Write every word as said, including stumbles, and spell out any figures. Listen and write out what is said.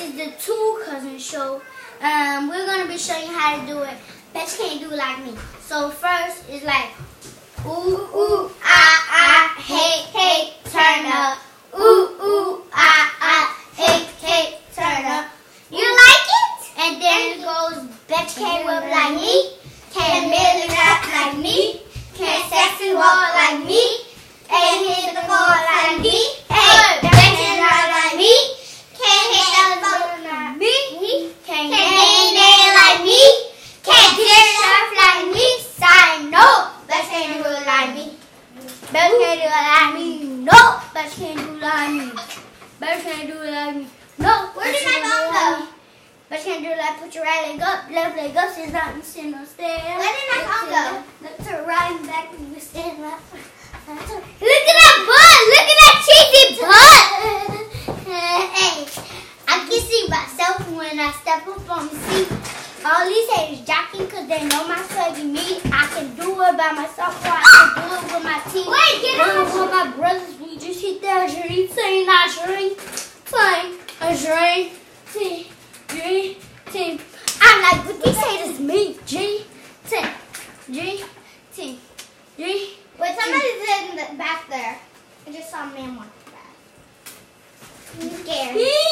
is the Two Cousins show. Um, we're gonna be showing you how to do it. Bet you can't do it like me. So first it's like ooh ooh ah ah hey hey turn up. Ooh ooh ah ah hey hey turn up. You like it? And then it goes bet you can't whip like me. Can't really rap like me. Can't sexy walk like me. Can't hit the ball like me. Hey, bet you not like me. Can't hit the ball like me. Can't get in like me. Can't get stuff like me. Sign no. Bet you can't do it like me. Bet you can't do it like me. No. Bet you can't do it like me. Bet you can't do it like me. No. Where did my mom go? Bet you can't do it like put your right leg up, left leg up, sit down and sit on stairs. Where did my mom go? Look to the right and back when you stand up. Look at that butt! Look at that cheesy butt! Hey, I can see myself when I step up on the seat. All these haters jocking because they know my swaggy me. I can do it by myself or I can do it with my team. Wait, get up! With my brothers, we just hit that dream. Saying our dream. Playing a dream. Team. Dream. Team. I'm like, but these haters me. G. Team. G. Team. G. Wait, somebody's in the back there. I just saw a man walking back. I'm scared.